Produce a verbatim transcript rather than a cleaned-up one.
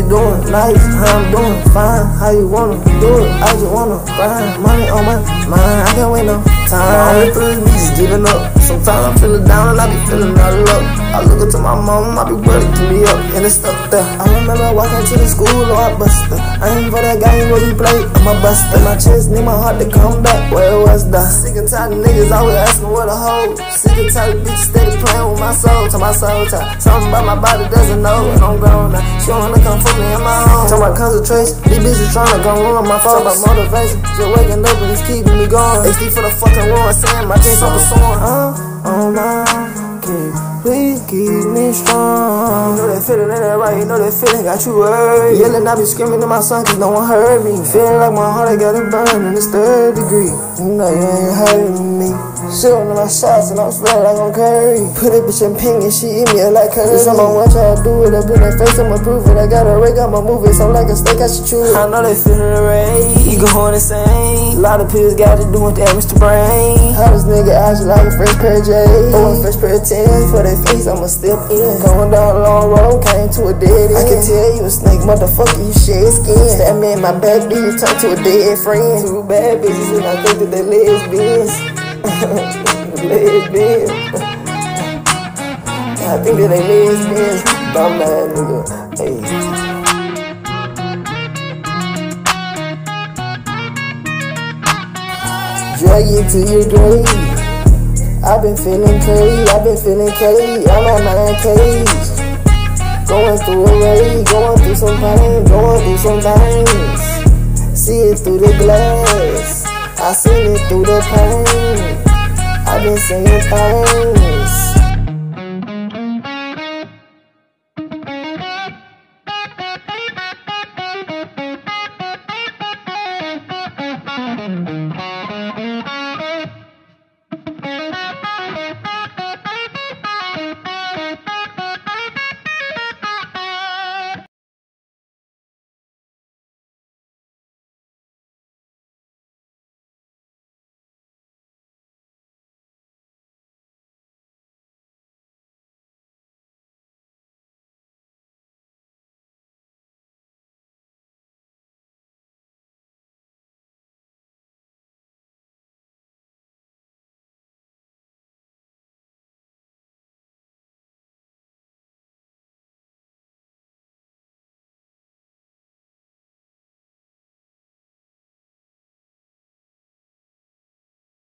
doing? Nice, how I'm doing? Fine, how you wanna do it? I just wanna grind, money on my mind, I can't wait no time. My only me just giving up. Sometimes I'm feeling down and I be feeling out of luck. I look up to my mom, I be ready to me up, and it's stuck there. I remember walking to the school, Lord Buster. I ain't for that game where he play, I'm a buster. My chest need my heart to come back, where it was the sick and tired of niggas always asking what a hoe. Sick and tired of bitches steady playing with my soul. To my soul, tie. Something about my body doesn't know, and I'm grown now. She wanna come for me in my home. Talk about concentration, these bitches tryna come ruin my phone. Talk about motivation, just waking up and it's keeping me going. H D for the fucking war, saying my dreams are pursuing. Uh, oh my, okay, please keep me strong. You know that feeling, ain't that right? You know that feeling got you worried. Yelling, I be screaming to my son cause no one heard me. Feeling like my heart, I got it burned in this third degree. You know you ain't hurting me. Shooting my shots and I'm spread like I'm Curry. Put a bitch in pink and she eat me like Curry. Someone watch how I do it up in her face, I'ma prove it. I got a rig, I'ma move it, so like a steak, I should chew it. I know they feeling the rage, you going insane. A lot of pills got to do with damage to brain. How this nigga eyes like a fresh pair of J's, or a fresh pair of tens for their face, I'ma step in. Going down a long road, came to a dead end. I can tell you a snake, motherfucker, you shed skin. Stab me in my back, do you turn to a dead friend? Two bad bitches and I think that they lesbians. Lesbians. I think that they lesbians. Dumb ass nigga. Hey. Drag you to your grave. I've been feeling crazy. I've been feeling crazy. I'm at my cage. Going through a rage. Going through some pain. Going through some things. See it through the glass. I seen it through the pain. I've been saying things.